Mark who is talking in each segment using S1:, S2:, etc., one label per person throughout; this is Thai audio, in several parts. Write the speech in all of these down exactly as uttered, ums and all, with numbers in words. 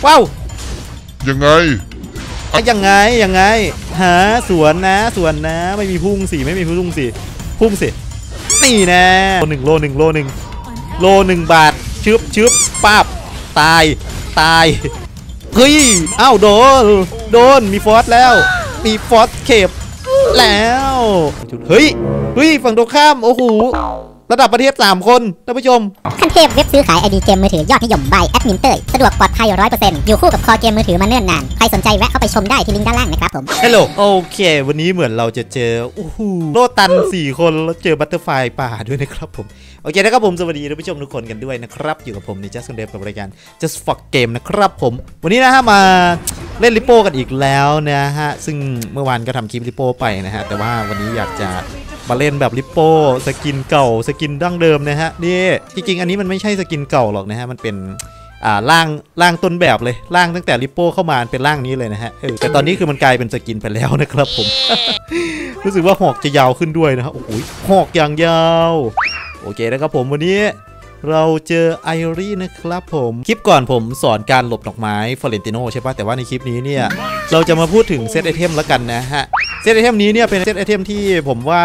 S1: ว้าว
S2: ยังไง
S1: ยังไงยังไงหาสวนนะสวนนะไม่มีพุ่งสิไม่มีพุ่งสิพุ่งสินี่นะโลหนึ่งโลหนึ่งโลหนึ่งโลหนึ่งบาทชึบชึบป้าบตายตายเฮ้ยอ้าวโดนโดนมีฟอสแล้วมีฟอสเข็บแล้วเฮ้ยเฮ้ยฝั่งตรงข้ามโอ้โหระดับประเทศสามคนท่านผู้ชม
S3: ขั้นเทพเว็บซื้อขายไอดีเกมมือถือยอดนิยม by แอดมินเตยสะดวกปลอดภัย ร้อยเปอร์เซ็นต์ อยู่คู่กับคอเกมมือถือมาเนิ่นนานใครสนใจแวะเข้าไปชมได้ที่ลิงก์ด้านล่างนะครับผม
S1: ฮัลโหลโอเควันนี้เหมือนเราจะเจอโอ้โหโลตันสี่คนแล้วเจอบัตเตอร์ไฟป่าด้วยนะครับผมโอเคนะครับผมสวัสดีท่านผู้ชมทุกคนกันด้วยนะครับอยู่กับผมใน Just Game กับรายการ Just Fuck Game นะครับผมวันนี้นะฮะมาเล่นลิโป้กันอีกแล้วนะฮะซึ่งเมื่อวานก็ทำคลิปลิโป้ไปนะฮะแต่ว่าวันนี้อยากจะมาเล่นแบบลิปโป้สกินเก่าสกินดั้งเดิมนะฮะนี่จริงๆอันนี้มันไม่ใช่สกินเก่าหรอกนะฮะมันเป็นอ่าร่างร่างต้นแบบเลยร่างตั้งแต่ลิปโป้เข้ามาเป็นร่างนี้เลยนะฮะเออแต่ตอนนี้คือมันกลายเป็นสกินไปแล้วนะครับผม รู้สึกว่าหอกจะยาวขึ้นด้วยนะฮะโอ้โหหอกอย่างยาวโอเคนะครับผมวันนี้เราเจอไอรีนะครับผมคลิปก่อนผมสอนการหลบดอกไม้ฟลอเรนติโนใช่ปะแต่ว่าในคลิปนี้เนี่ยเราจะมาพูดถึงเซตไอเทมแล้วกันนะฮะเซตไอเทมนี้เนี่ยเป็นเซตไอเทมที่ผมว่า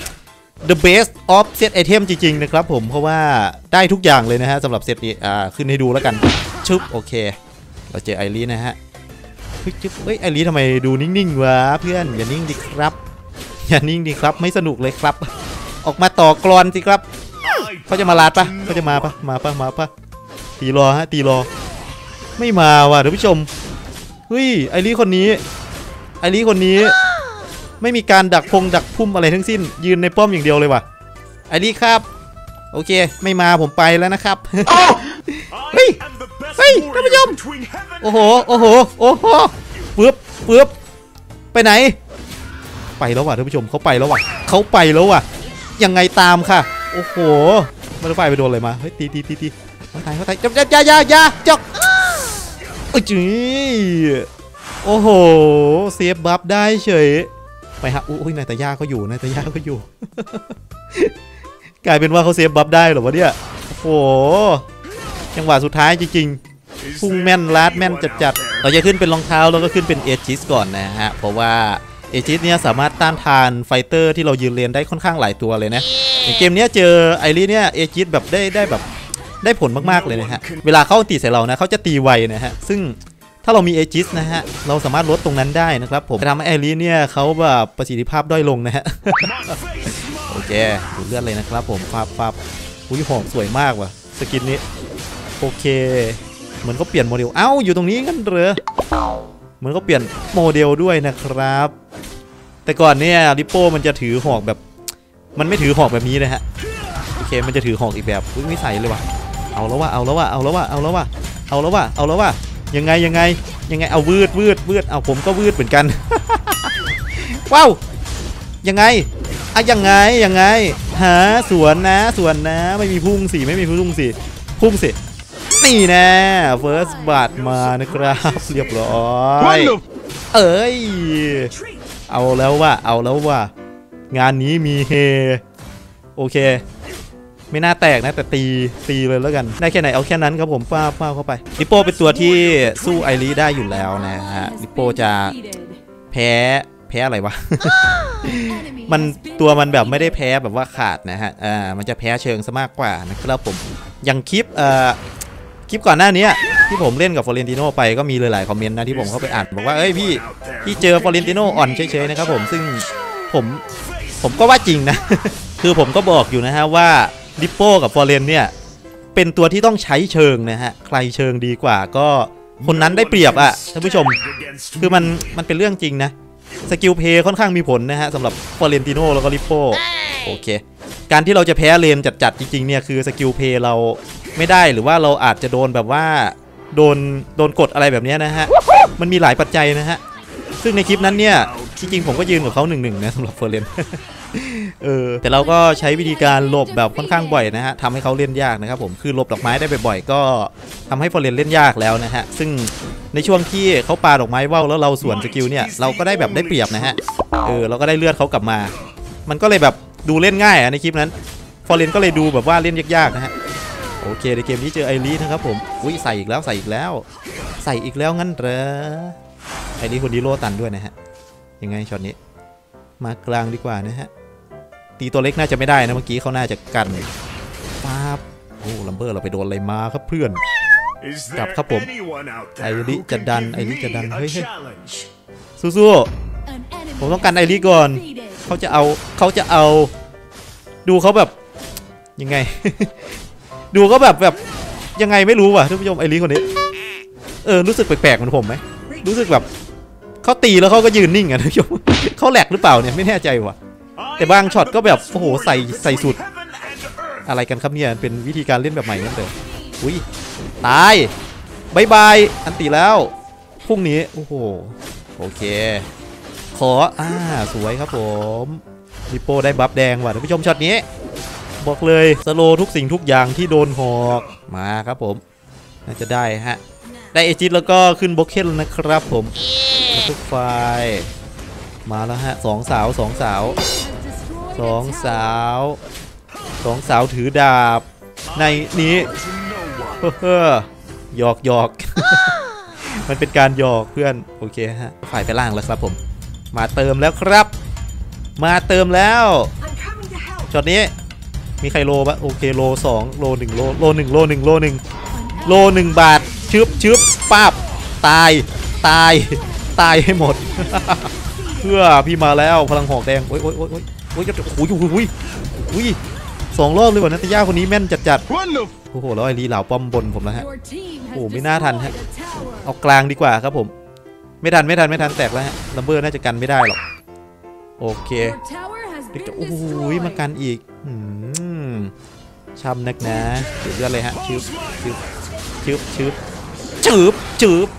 S1: the best of เซตไอเทมจริงๆนะครับผมเพราะว่าได้ทุกอย่างเลยนะฮะสำหรับเซตนี้อ่าขึ้นให้ดูแล้วกันชุบโอเคเราเจอไอรีนะฮะเฮ้ยจุ๊บเฮ้ยไอรีทำไมดูนิ่งๆวะเพื่อนอย่านิ่งดิครับอย่านิ่งดิครับไม่สนุกเลยครับออกมาต่อกรอนสิครับเขาจะมาลาดปะเขาจะมาปะมาปะมาปะตีรอฮะตีรอไม่มาว่ะท่านผู้ชมเฮ้ยไอรีคนนี้ไอรีคนนี้ไม่มีการดักพงดักพุ่มอะไรทั้งสิ้นยืนในป้อมอย่างเดียวเลยว่ะไอรีครับโอเคไม่มาผมไปแล้วนะครับเฮ้ยเฮ้ยท่านผู้ชมโอ้โหโอ้โหโอ้โหปึ๊บปึ๊บไปไหนไปแล้วว่ะท่านผู้ชมเขาไปแล้วว่ะเขาไปแล้วว่ะยังไงตามค่ะโอ้โหมันไฟไปโดนอะไรมาเฮ้ยตีตีตีตีเขาตายเขาตายจับจับยายายาจับโอ้ยจีโอ้โหเซฟบัฟได้เฉยไปฮะอุ้ยนายตาย่าเขาอยู่นายตาย่าเขาอยู่ กลายเป็นว่าเขาเซฟบัฟได้หรอวะเนี่ยโอ้โหจังหวะสุดท้ายจริงๆพุ่งแม่นลาดแม่นจัดๆเราจะขึ้นเป็นรองเท้าแล้วก็ขึ้นเป็นเอจิสก่อนนะฮะเพราะว่าเอจิสเนี่ยสามารถต้านทานไฟเตอร์ที่เรายืนเลนได้ค่อนข้างหลายตัวเลยนะในเกมนี้เจอไอรีเนี่ยเอจิสแบบได้ได้แบบได้ผลมากๆเลยนะฮะเวลาเขาตีใส่เรานะเขาจะตีไวนะฮะซึ่งถ้าเรามีเอจิสนะฮะเราสามารถลดตรงนั้นได้นะครับผมจะทำให้ไอรีเนี่ยเขาแบบประสิทธิภาพด้อยลงนะฮะ โอเคดูเลือดเลยนะครับผมฟาบฟาบอุ้ยหอมสวยมากว่ะสกินนี้โอเคเหมือนเขาเปลี่ยนโมเดลเอ้าอยู่ตรงนี้กันเหรอเหมือนเขาเปลี่ยนโมเดลด้วยนะครับแต่ก่อนเนี่ยลิปโป้มันจะถือหอกแบบมันไม่ถือหอกแบบนี้นะฮะโอเคมันจะถือหอกอีกแบบอุ้ยไม่ใส่เลยว่ะเอาแล้วว่ะเอาแล้วว่ะเอาแล้วว่ะเอาแล้วว่ะเอาแล้วว่ะเอาแล้วว่ะยังไงยังไงยังไงเอาวืดวืดวืดเอาผมก็วืดเหมือนกัน ว้าวยังไงอะยังไงยังไงหาสวนนะสวนนะไม่มีพุ่งสิไม่มีพุ่งสิพุ่งสินี่แน่เฟิร์สบัตมานะครับเรียบร้อยเอ้ยเอาแล้วว่ะเอาแล้วว่ะงานนี้มีเฮโอเคไม่น่าแตกนะแต่ตีตีเลยแล้วกันได้แค่ไหนเอาแค่นั้นครับผมป้าป้าเข้าไปลิปโป้เป็นตัวที่สู้ไอรีได้อยู่แล้วนะฮะลิปโป้จะแพ้แพ้อะไรวะ มันตัวมันแบบไม่ได้แพ้แบบว่าขาดนะฮะอ่ามันจะแพ้เชิงซะมากกว่านะครับผมอย่างคลิปเอ่อคลิปก่อนหน้านี้ที่ผมเล่นกับฟลอเรนติโนไปก็มีหลายๆคอมเมนต์นะที่ผมเข้าไปอ่านบอกว่าเอ้ยพี่พี่เจอฟลอเรนติโนอ่อนเฉยๆนะครับผมซึ่งผมผมก็ว่าจริงนะ คือผมก็บอกอยู่นะฮะว่าลิปโป้กับฟอร์เรนเนี่ยเป็นตัวที่ต้องใช้เชิงนะฮะใครเชิงดีกว่าก็คนนั้นได้เปรียบอ่ะท่านผู้ชมคือมันมันเป็นเรื่องจริงนะสกิลเพย์ค่อนข้างมีผลนะฮะสำหรับฟอร์เรนติโนแล้วก็ลิปโป้โอเคการที่เราจะแพ้เลนจัดๆจริงๆเนี่ยคือสกิลเพย์เราไม่ได้หรือว่าเราอาจจะโดนแบบว่าโดนโดนกดอะไรแบบนี้นะฮะมันมีหลายปัจจัยนะฮะซึ่งในคลิปนั้นเนี่ยจริงๆผมก็ยืนกับเขาหนึ่งหนึ่งนะสำหรับฟอร์เรน เออแต่เราก็ใช้วิธีการหลบแบบค่อนข้างบ่อยนะฮะทำให้เขาเล่นยากนะครับผมคือหลบดอกไม้ได้บ่อยๆก็ทำให้ฟอร์เรนเล่นยากแล้วนะฮะซึ่งในช่วงที่เขาปาดอกไม้ว่าวแล้วเราสวนสกิลเนี่ยเราก็ได้แบบได้เปรียบนะฮะเออเราก็ได้เลือดเขากลับมามันก็เลยแบบดูเล่นง่ายอะในคลิปนั้นฟอร์เรนก็เลยดูแบบว่าเล่นยากๆนะฮะโอเคในเกมนี้เจอไอรีนะครับผมอุ้ยใส่อีกแล้วใส่อีกแล้วใส่อีกแล้วงั้นเหรอไอ้นี่คนนี้โลตันด้วยนะฮะยังไงช็อตนี้มากลางดีกว่านะฮะตีตัวเล็กน่าจะไม่ได้นะเมื่อกี้เขาน่าจะกันป๊าบโอ้ลัมเบอร์เราไปโดนอะไรมาครับเพื่อนกลับครับผมไอริจะดันไอริจะดันเฮ้ยสู้ๆผมต้องกันไอริก่อนเขาจะเอาเขาจะเอาดูเขาแบบยังไง ดูเขาแบบแบบยังไงไม่รู้ว่ะท่านผู้ชมไอริคนนี้เออรู้สึกแปลกๆเหมือนผมไหมรู้สึกแบบเขาตีแล้วเขาก็ยืนนิ่งอ่ะท่านผู้ชม เขาแหลกหรือเปล่าเนี่ยไม่แน่ใจว่ะแต่บางช็อตก็แบบโอ้โหใส่ใส่สุดอะไรกันครับเนี่ยเป็นวิธีการเล่นแบบใหม่นั่นเองอุ้ยตายบายบายอันตีแล้วพรุ่งนี้โอ้โหโอเคขออ่าสวยครับผมลิโป้ได้บัฟแดงว่ะท่านผู้ชมช็อตนี้บอกเลยสโลทุกสิ่งทุกอย่างที่โดนหอกมาครับผมน่าจะได้ฮะได้เอจิตแล้วก็ขึ้นบล็อกเคนนะครับผมทุกไฟมาแล้วฮะสองสาวสองสาวสองสาวสองสาวถือดาบในนี้เฮ้อหยอกหยอก มันเป็นการหยอกเพื่อนโอเคฮะฝ่ายไปล่างแล้วครับผมมาเติมแล้วครับมาเติมแล้วช็อตนี้มีใครโลปะโอเคโลสองโลหนึ่งโลโลหนึ่งโลหนึ่งโลหนึ่งโลหนึ่งบาทชึบชึบป้าบตายตายตายให้หมด เพื่อพี่มาแล้วพลังหอกแดงโอ้ยโอ้ยโอ้ยโอ้ยโอ้ยโอ้ยโอ้ยโอ้ยโอ้ยสองรอบเลยว่ะนัตยาคนนี้แม่นจัดจัดโอ้โหแล้วไอ้ลีเหล่าป้อมบนผมแล้วฮะโอ้ไม่น่าทันฮะเอากลางดีกว่าครับผมไม่ทันไม่ทันไม่ทันแตกแล้วฮะลัมเบอร์น่าจะกันไม่ได้หรอกโอเคโอ้โหมากันอีกช้ำนักนะเดือดเลือดเลยฮะชืบชืบชืบชืบชืบชืบ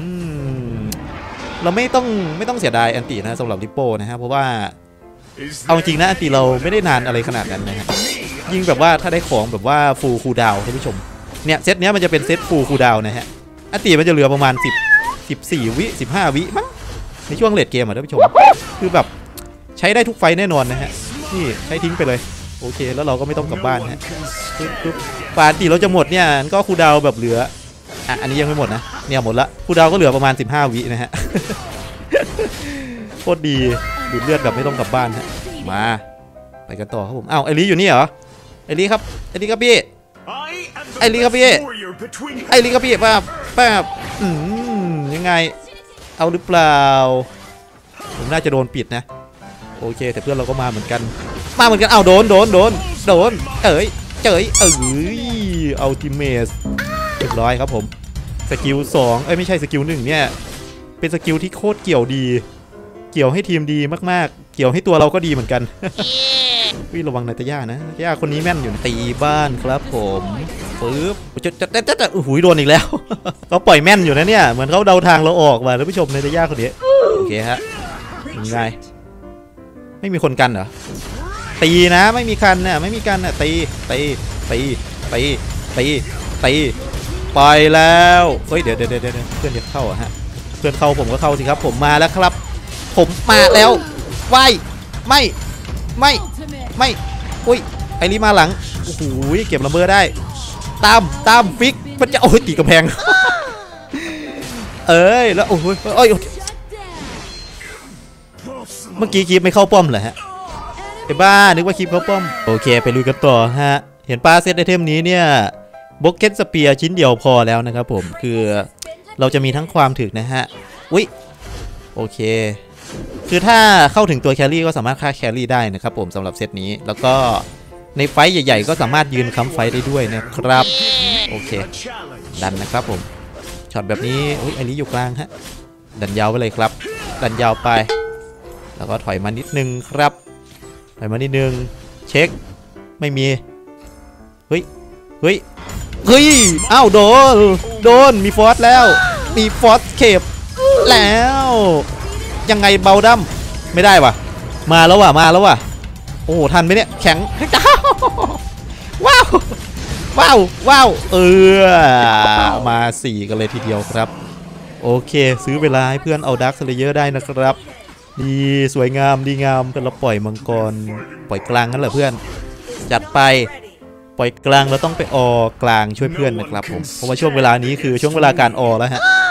S1: เราไม่ต้องไม่ต้องเสียดายอันตีนะสำหรับลิโป้นะฮะเพราะว่าเอาจริงนะอันตีเราไม่ได้นานอะไรขนาดนั้นนะฮะยิ่งแบบว่าถ้าได้ของแบบว่าฟูลคูลดาวน์ท่านผู้ชมเนี่ยเซตเนี้ยมันจะเป็นเซตฟูลคูลดาวน์นะฮะอันตีมันจะเหลือประมาณสิบ สิบสี่วิสิบห้าวิมั้งในช่วงเลดเกมอ่ะท่านผู้ชมคือแบบใช้ได้ทุกไฟแน่นอนนะฮะนี่ใช้ทิ้งไปเลยโอเคแล้วเราก็ไม่ต้องกลับบ้านฮะปุ๊บปาตีเราจะหมดเนี่ยก็คูลดาวน์แบบเหลืออ่ะอันนี้ยังไม่หมดนะเนี่ยหมดละคูลดาวน์ก็เหลือประมาณสิบห้าวินะฮะ โคตรดีดูดเลือดแบบไม่ต้องกลับบ้านฮะมาไปกันต่อครับผมอ้าวไอรีอยู่นี่เหรอไอรีครับไอรีครับพี่ไอรีครับพี่ไอรีครับพี่ป้าป้าอืมยังไงเอาหรือเปล่าผมน่าจะโดนปิดนะโอเคแต่เพื่อนเราก็มาเหมือนกันมาเหมือนกันเอาโดนโดนโดนโดนเอ๋ยเจ๋ยเอ๋ยอัลติเมทเรียบร้อยครับผมสกิลสองเอ้ยไม่ใช่สกิลหนึ่งเนี่ยเป็นสกิลที่โคตรเกี่ยวดีเกี่ยวให้ทีมดีมากๆเกี่ยวให้ตัวเราก็ดีเหมือนกัน วิระวังนายตะย่านะตะย่าคนนี้แม่นอยู่ตีบ้านครับผมปึ๊บจะจะจะจะอุ้ยโดนอีกแล้ว เขาปล่อยแม่นอยู่นะเนี่ยเหมือนเขาเดาทางเราออกว่ะท่านผู้ชมนายตะย่าคนนี้โอเคฮะยังไงไม่มีคนกันเหรอตีนะไม่มีกันน่ะไม่มีกันน่ะตีตีตีตีตีตีปล่อยแล้วเฮ้ยเดี๋ยวเดี๋ยวเดี๋ยวเพื่อนจะเข้าอะฮะเพื่อนเข้าผมก็เข้าสิครับผมมาแล้วครับผมมาแล้วว่ายไม่ไม่ไม่อุ้ยไอรีมาหลังโอ้โหเก็บลัมเบอร์ได้ตามตามฟิกมันจะโอ้ยตีกระแพง เอ้ยแล้วโอ้ยโอ้ยเมื่อกี้คลิปไม่เข้าป้อมเหรอฮะไอ้บ้านึกว่าคลิปเข้าป้อมโอเคไปลุยกันต่อฮะเห็นป้าเซตไอเทมนี้เนี่ยบล็อกเก็ตสเปียร์ชิ้นเดียวพอแล้วนะครับผมคือเราจะมีทั้งความถึกนะฮะอุ้ยโอเคคือถ้าเข้าถึงตัวแครี่ก็สามารถฆ่าแครี่ได้นะครับผมสำหรับเซตนี้แล้วก็ในไฟใหญ่ๆก็สามารถยืนค้ำไฟได้ด้วยนะครับโอเคดันนะครับผมช็อตแบบนี้อุ้ยไอรีอยู่กลางฮะดันยาวไปเลยครับดันยาวไปแล้วก็ถอยมานิดนึงครับถอยมานิดนึงเช็คไม่มีเฮ้ยเฮ้ยเฮ้ยอ้าวโดนโดนมีฟอสแล้วมีฟอสเข็บแล้วยังไงเบาดั้มไม่ได้ว่ะมาแล้วว่ะมาแล้วว่ะโอ้โหทันไหมเนี่ยแข็งว้าวว้าวว้าวเออมาสี่กันเลยทีเดียวครับโอเคซื้อเวลาให้เพื่อนเอาดาร์คสเลเยอร์ได้นะครับดีสวยงามดีงามเพื่อนเราปล่อยมังกรปล่อยกลางนั่นแหละเพื่อนจัดไปปล่อยกลางเราต้องไปออกกลางช่วยเพื่อนนะครับผมเพราะว่าช่วงเวลานี้คือช่วงเวลาการออแล้วฮะ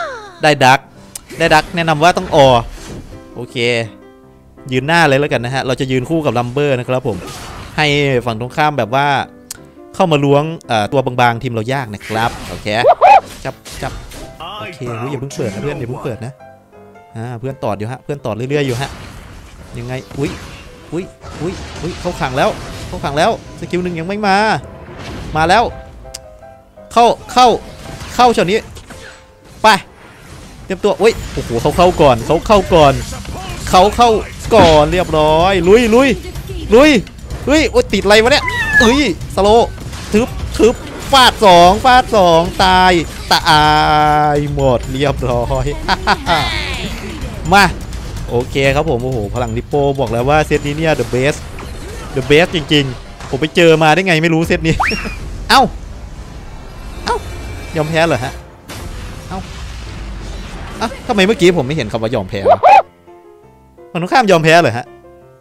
S1: ได้ดักได้ดักแนะนำว่าต้องอโอเคยืนหน้าเลยแล้วกันนะฮะเราจะยืนคู่กับลัมเบอร์นะครับผมให้ฝั่งตรงข้ามแบบว่าเข้ามาล้วงตัวบางๆทีมเรายากนะครับโอเคจับจับโอเคอย่าเพิ่งเปิดนะเพื่อนอย่าเพิ่งเปิดนะอ่าเพื่อนตอดอยู่ฮะเพื่อนตอดเรื่อยๆอยู่ฮะยังไงอุ้ยอุ้ยอุ้ยอุ้ยเข้าขังแล้วเข้าขังแล้วสกิลหนึ่งยังไม่มามาแล้วเข้าเข้าเข้าช็อตนี้ไปเตรียมตัวอุ้ยโอ้โหเขาเข้าก่อนเขาเข้าก่อนเขาเข้าก่อนเรียบร้อยลุยลุยลุยลุยโอ้ยติดอะไรวะเนี่ยเอ้ยสโลทึบทึบฟาดสองฟาดสองตายตายหมดเรียบร้อยมาโอเคครับผมโอ้โหพลังลิปโป้บอกแล้วว่าเซตนี้เนี่ย the best the best จริงๆผมไปเจอมาได้ไงไม่รู้เซตนี้ เอ้าเอ้ายอมแพ้เหรอฮะเอ้าอ่ะทำไมเมื่อกี้ผมไม่เห็นคำว่ายอมแพ้มันต้องข้ามยอมแพ้เหรอฮะ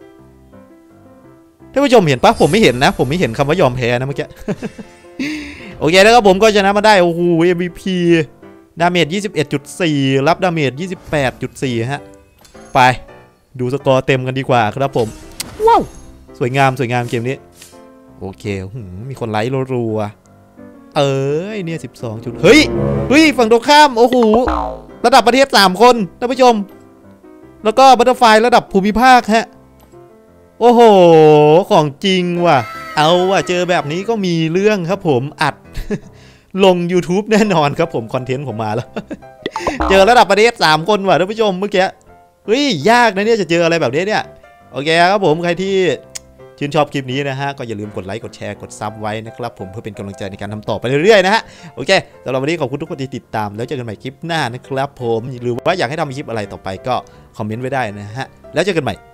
S1: ท่านผู้ชมเห็นปะผมไม่เห็นนะผมไม่เห็นคำว่ายอมแพ้นะเมื่อกี้ โอเคแล้วครับผมก็ชนะมาได้โอ้โห เอ็ม วี พี ดาเมจ ยี่สิบเอ็ดจุดสี่ รับดาเมจ ยี่สิบแปดจุดสี่ ฮะไปดูสกอร์เต็มกันดีกว่าครับผมว้าวสวยงามสวยงามเกมนี้โอเคมีคนไลค์รัวๆเอ้ยเนี่ยสิบสองจุดเฮ้ยเฮ้ยฝั่งตรงข้ามโอ้โหระดับประเทศสามคนท่านผู้ชมแล้วก็บัตเตอร์ไฟระดับภูมิภาคฮะโอ้โหของจริงว่ะเอาว่ะเจอแบบนี้ก็มีเรื่องครับผมอัด ลง YouTube แน่นอนครับผมคอนเทนต์ผมมาแล้ว เจอระดับประเทศสามคนว่ะท่านผู้ชมเมื่อกี้เฮ้ยยากนะเนี่ยจะเจออะไรแบบนี้เนี่ยโอเคครับผมใครที่ชื่นชอบคลิปนี้นะฮะก็อย่าลืมกดไลค์กดแชร์กดซับไว้นะครับผมเพื่อเป็นกำลังใจในการทำต่อไปเรื่อยๆนะฮะโอเคสำหรับวันนี้ขอบคุณทุกคนที่ติดตามแล้วเจอกันใหม่คลิปหน้านะครับผมหรือว่าอยากให้ทำคลิปอะไรต่อไปก็คอมเมนต์ไว้ได้นะฮะแล้วเจอกันใหม่